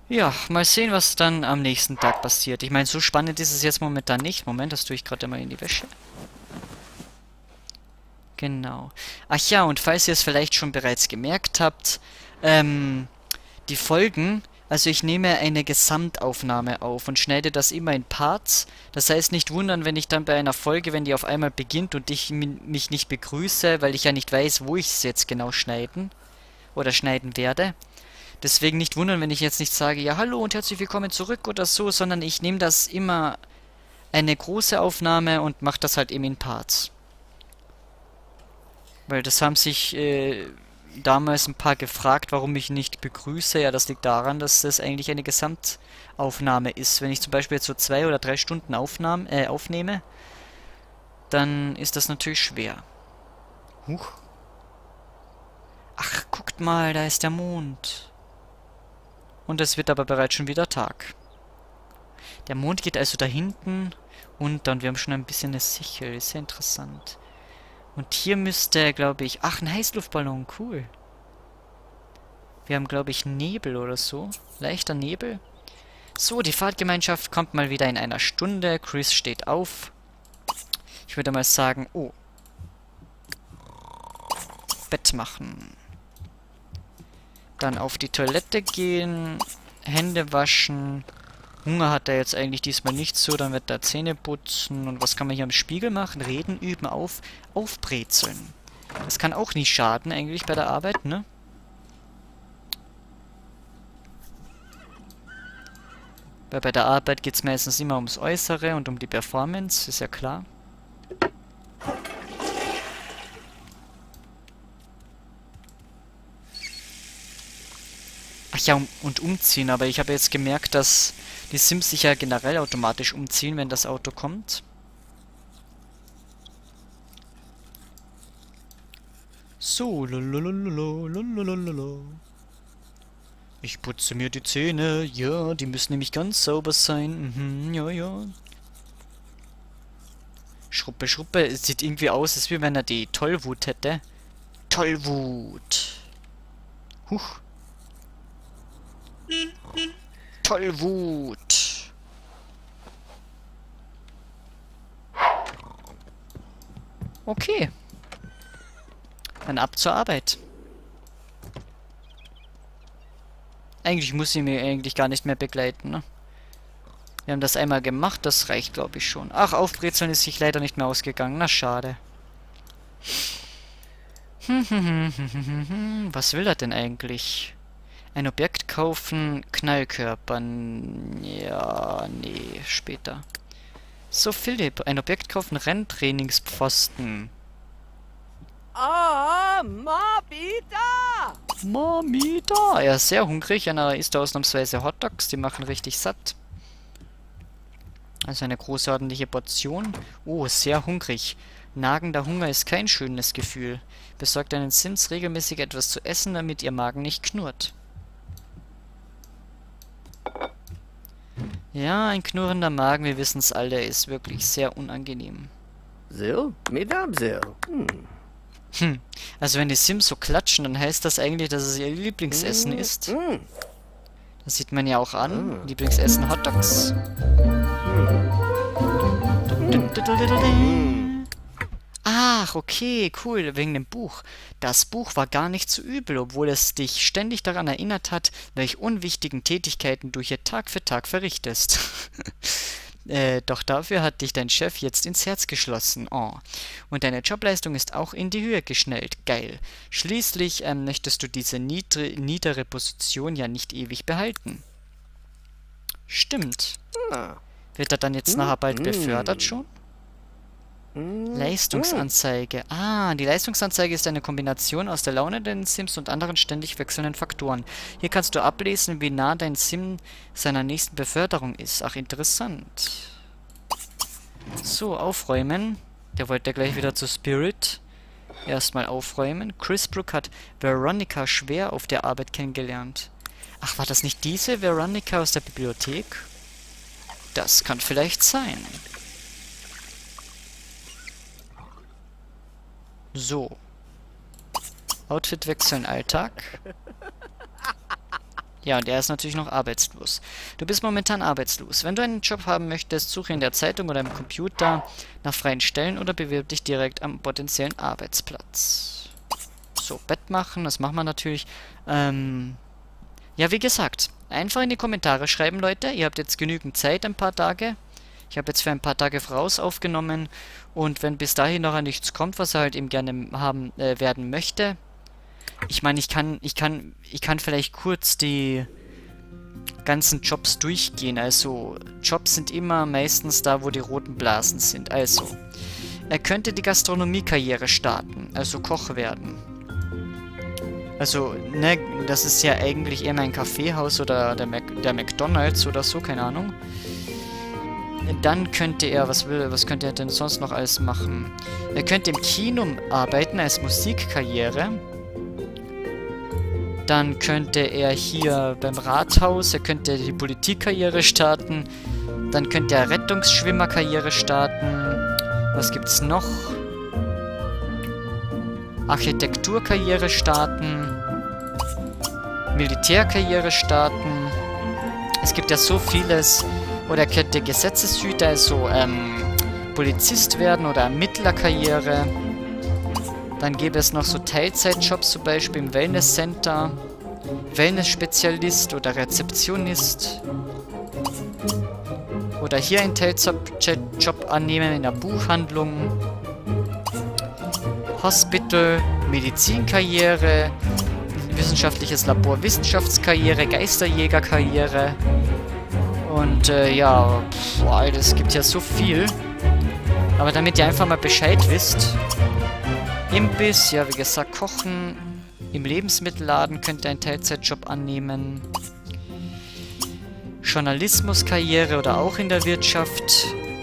Ja, mal sehen, was dann am nächsten Tag passiert. Ich meine, so spannend ist es jetzt momentan nicht. Moment, das tue ich gerade mal in die Wäsche. Genau. Ach ja, und falls ihr es vielleicht schon bereits gemerkt habt, ähm, die Folgen, also ich nehme eine Gesamtaufnahme auf und schneide das immer in Parts. Das heißt, nicht wundern, wenn ich dann bei einer Folge, wenn die auf einmal beginnt und ich mich nicht begrüße, weil ich ja nicht weiß, wo ich es jetzt genau schneiden oder schneiden werde. Deswegen nicht wundern, wenn ich jetzt nicht sage, ja, hallo und herzlich willkommen zurück oder so, sondern ich nehme das immer eine große Aufnahme und mache das halt eben in Parts. Weil das haben sich damals ein paar gefragt, warum ich nicht begrüße. Ja, das liegt daran, dass das eigentlich eine Gesamtaufnahme ist. Wenn ich zum Beispiel jetzt so 2 oder 3 Stunden aufnehme, dann ist das natürlich schwer. Huch. Ach, guckt mal, da ist der Mond. Und es wird aber bereits schon wieder Tag. Der Mond geht also da hinten unter und wir haben schon ein bisschen eine Sichel. Ist ja interessant. Und hier müsste, glaube ich... Ach, ein Heißluftballon, cool. Wir haben, glaube ich, Nebel oder so. Leichter Nebel. So, die Fahrtgemeinschaft kommt mal wieder in einer Stunde. Chris steht auf. Ich würde mal sagen, oh. Bett machen. Dann auf die Toilette gehen. Hände waschen. Hunger hat er jetzt eigentlich diesmal nicht so. Dann wird er Zähne putzen. Und was kann man hier am Spiegel machen? Reden, üben, aufbrezeln. Das kann auch nicht schaden eigentlich bei der Arbeit, ne? Weil bei der Arbeit geht es meistens immer ums Äußere und um die Performance, ist ja klar. Ach ja, und umziehen, aber ich habe jetzt gemerkt, dass die Sims sich ja generell automatisch umziehen, wenn das Auto kommt. So, lololololo, lololololo. Ich putze mir die Zähne, ja, die müssen nämlich ganz sauber sein. Mhm, ja, ja. Schruppe, Schruppe, es sieht irgendwie aus, als wie wenn er die Tollwut hätte. Tollwut. Huch. Tollwut. Okay, dann ab zur Arbeit. Eigentlich muss sie mir eigentlich gar nicht mehr begleiten, ne? Wir haben das einmal gemacht, das reicht, glaube ich, schon. Ach, aufbrezeln ist sich leider nicht mehr ausgegangen. Na, schade. Was will er denn eigentlich? Ein Objekt kaufen, Knallkörper. Ja, nee, später. So, Philipp, ein Objekt kaufen, Renntrainingspfosten. Ah, Mabita! Mamita! Er ist sehr hungrig, er isst ausnahmsweise Hotdogs, die machen richtig satt. Also eine große ordentliche Portion. Oh, sehr hungrig. Nagender Hunger ist kein schönes Gefühl. Besorgt deinen Sims regelmäßig etwas zu essen, damit ihr Magen nicht knurrt. Ja, ein knurrender Magen, wir wissen es alle, ist wirklich sehr unangenehm. So, Madame so. Also wenn die Sims so klatschen, dann heißt das eigentlich, dass es ihr Lieblingsessen ist. Das sieht man ja auch an. Lieblingsessen Hotdogs. Ach, okay, cool, wegen dem Buch. Das Buch war gar nicht so übel, obwohl es dich ständig daran erinnert hat, welche unwichtigen Tätigkeiten du hier Tag für Tag verrichtest. Doch dafür hat dich dein Chef jetzt ins Herz geschlossen. Oh. Und deine Jobleistung ist auch in die Höhe geschnellt. Geil. Schließlich möchtest du diese niedere Position ja nicht ewig behalten. Stimmt. Wird er dann jetzt nachher bald befördert schon? Leistungsanzeige. Ah, die Leistungsanzeige ist eine Kombination aus der Laune deines Sims und anderen ständig wechselnden Faktoren. Hier kannst du ablesen, wie nah dein Sim seiner nächsten Beförderung ist. Ach, interessant. So, aufräumen. Der wollte gleich wieder zu Spirit. Erstmal aufräumen. Chris Brook hat Veronica schwer auf der Arbeit kennengelernt. Ach, war das nicht diese Veronica aus der Bibliothek? Das kann vielleicht sein. So. Outfit wechseln, Alltag. Ja, und er ist natürlich noch arbeitslos. Du bist momentan arbeitslos. Wenn du einen Job haben möchtest, suche in der Zeitung oder im Computer nach freien Stellen oder bewirb dich direkt am potenziellen Arbeitsplatz. So, Bett machen, das machen wir natürlich. Ja, wie gesagt, einfach in die Kommentare schreiben, Leute. Ihr habt jetzt genügend Zeit, ein paar Tage. Ich habe jetzt für ein paar Tage voraus aufgenommen. Und wenn bis dahin noch nichts kommt, was er halt eben gerne haben werden möchte. Ich meine, ich kann vielleicht kurz die ganzen Jobs durchgehen. Also, Jobs sind immer meistens da, wo die roten Blasen sind. Also, er könnte die Gastronomiekarriere starten, also Koch werden. Also, ne, das ist ja eigentlich eher mein Kaffeehaus oder der McDonald's oder so, keine Ahnung. Dann könnte er, was könnte er denn sonst noch alles machen? Er könnte im Kino arbeiten als Musikkarriere. Dann könnte er hier beim Rathaus, er könnte die Politikkarriere starten. Dann könnte er Rettungsschwimmerkarriere starten. Was gibt's noch? Architekturkarriere starten. Militärkarriere starten. Es gibt ja so vieles. Oder er könnte Gesetzeshüter, also Polizist werden oder Ermittlerkarriere. Dann gäbe es noch so Teilzeitjobs, zum Beispiel im Wellnesscenter, Wellnessspezialist oder Rezeptionist. Oder hier einen Teilzeitjob annehmen in der Buchhandlung. Hospital, Medizinkarriere, wissenschaftliches Labor, Wissenschaftskarriere, Geisterjägerkarriere. Und ja, es gibt ja so viel. Aber damit ihr einfach mal Bescheid wisst. Imbiss, ja wie gesagt, kochen. Im Lebensmittelladen könnt ihr einen Teilzeitjob annehmen. Journalismuskarriere oder auch in der Wirtschaft.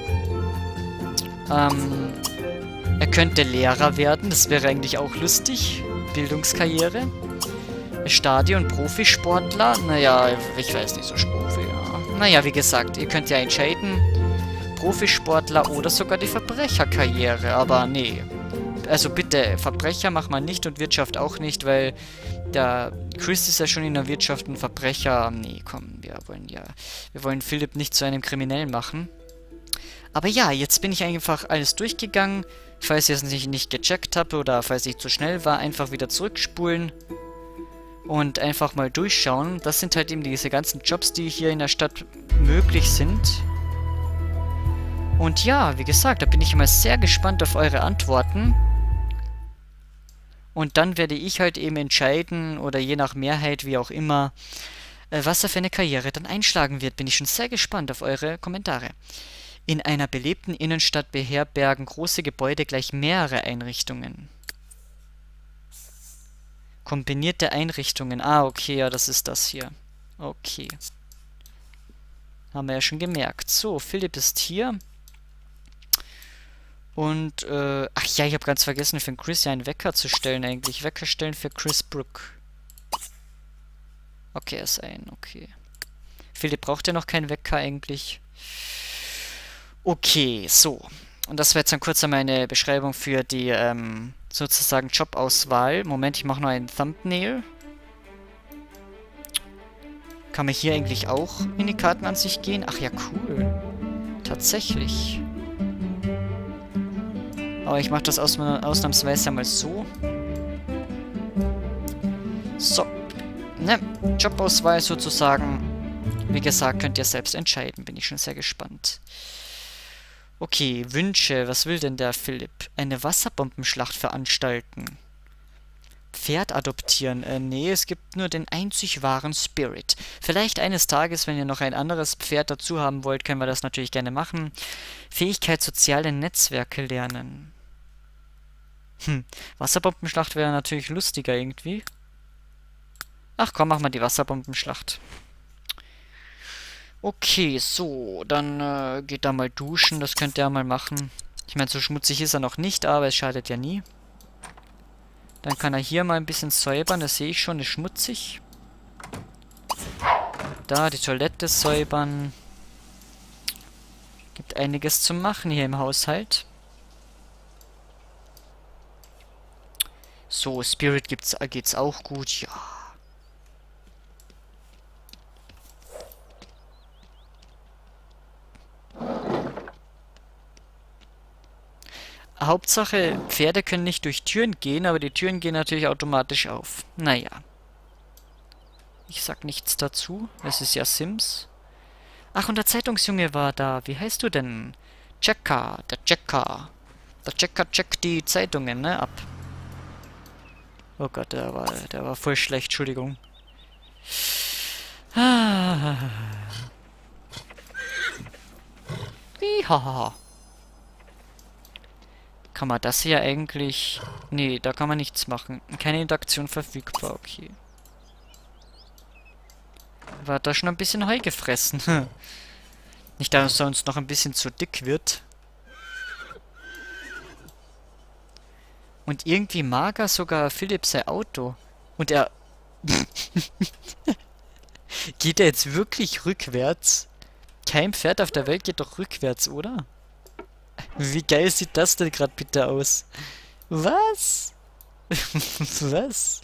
Er könnte Lehrer werden, das wäre eigentlich auch lustig. Bildungskarriere. Stadion, Profisportler. Naja, ich weiß nicht, so Profi, ja. Naja, wie gesagt, ihr könnt ja entscheiden. Profisportler oder sogar die Verbrecherkarriere. Aber nee. Also bitte, Verbrecher macht man nicht und Wirtschaft auch nicht, weil der Chris ist ja schon in der Wirtschaft ein Verbrecher. Nee, komm, wir wollen Philipp nicht zu einem Kriminellen machen. Aber ja, jetzt bin ich einfach alles durchgegangen. Falls ihr es nicht gecheckt habt oder falls ich zu schnell war, einfach wieder zurückspulen. Und einfach mal durchschauen. Das sind halt eben diese ganzen Jobs, die hier in der Stadt möglich sind. Und ja, wie gesagt, da bin ich immer sehr gespannt auf eure Antworten. Und dann werde ich halt eben entscheiden, oder je nach Mehrheit, wie auch immer, was er für eine Karriere dann einschlagen wird. Bin ich schon sehr gespannt auf eure Kommentare. In einer belebten Innenstadt beherbergen große Gebäude gleich mehrere Einrichtungen. Kombinierte Einrichtungen. Ah, okay, ja, das ist das hier. Okay. Haben wir ja schon gemerkt. So, Philipp ist hier. Und, ach ja, ich habe ganz vergessen, für den Chris ja einen Wecker zu stellen eigentlich. Wecker stellen für Chris Brook. Okay, ist ein, okay. Philipp braucht ja noch keinen Wecker eigentlich. Okay, so. Und das wäre jetzt dann kurz meine Beschreibung für die, sozusagen Jobauswahl. Moment, ich mache noch ein Thumbnail. Kann man hier eigentlich auch in die Kartenansicht gehen? Ach ja, cool. Tatsächlich. Aber ich mache das ausnahmsweise mal so. So. Ne, Jobauswahl sozusagen. Wie gesagt, könnt ihr selbst entscheiden. Bin ich schon sehr gespannt. Okay, Wünsche. Was will denn der Philipp? Eine Wasserbombenschlacht veranstalten. Pferd adoptieren. Nee, es gibt nur den einzig wahren Spirit. Vielleicht eines Tages, wenn ihr noch ein anderes Pferd dazu haben wollt, können wir das natürlich gerne machen. Fähigkeit, soziale Netzwerke lernen. Wasserbombenschlacht wäre natürlich lustiger irgendwie. Ach komm, mach mal die Wasserbombenschlacht. Okay, so, dann geht da mal duschen, das könnt ihr ja mal machen. Ich meine, so schmutzig ist er noch nicht, aber es schadet ja nie. Dann kann er hier mal ein bisschen säubern, das sehe ich schon, ist schmutzig. Da, die Toilette säubern. Gibt einiges zu machen hier im Haushalt. So, Spirit geht's auch gut, ja. Hauptsache, Pferde können nicht durch Türen gehen, aber die Türen gehen natürlich automatisch auf. Naja. Ich sag nichts dazu. Es ist ja Sims. Ach, und der Zeitungsjunge war da. Wie heißt du denn? Checker, der Checker. Der Checker checkt die Zeitungen, ne, ab. Oh Gott, der war voll schlecht, Entschuldigung. Ah. Haha. Kann man das hier eigentlich... Nee, da kann man nichts machen. Keine Interaktion verfügbar, okay. War da schon ein bisschen Heu gefressen. Nicht, dass er uns noch ein bisschen zu dick wird. Und irgendwie mag er sogar Philipp sein Auto. Und er... Geht er jetzt wirklich rückwärts? Kein Pferd auf der Welt geht doch rückwärts, oder? Wie geil sieht das denn gerade bitte aus? Was? Was?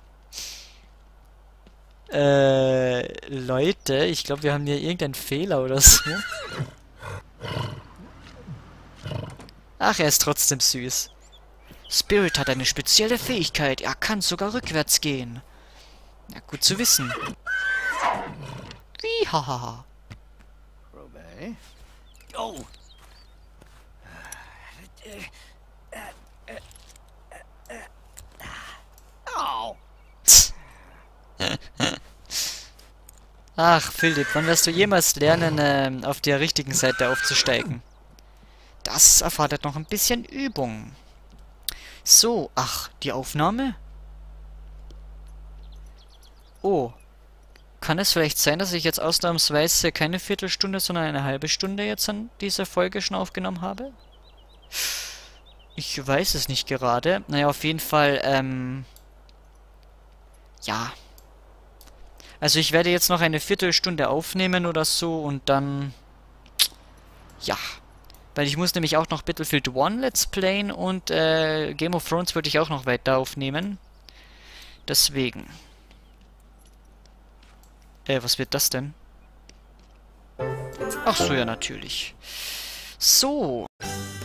Leute, ich glaube, wir haben hier irgendeinen Fehler oder so. Ach, er ist trotzdem süß. Spirit hat eine spezielle Fähigkeit. Er kann sogar rückwärts gehen. Ja, gut zu wissen. Wie, hahaha. Robey. Oh! Oh! Ach, Philipp, wann wirst du jemals lernen, auf der richtigen Seite aufzusteigen? Das erfordert noch ein bisschen Übung. So, ach, die Aufnahme? Oh. Kann es vielleicht sein, dass ich jetzt ausnahmsweise keine Viertelstunde, sondern eine halbe Stunde jetzt an dieser Folge schon aufgenommen habe? Ich weiß es nicht gerade. Naja, auf jeden Fall, ja. Also ich werde jetzt noch eine Viertelstunde aufnehmen oder so und dann... Ja. Weil ich muss nämlich auch noch Battlefield 1 Let's Playen und Game of Thrones wollte ich auch noch weiter aufnehmen. Deswegen. Was wird das denn? Ach so, ja, natürlich. So.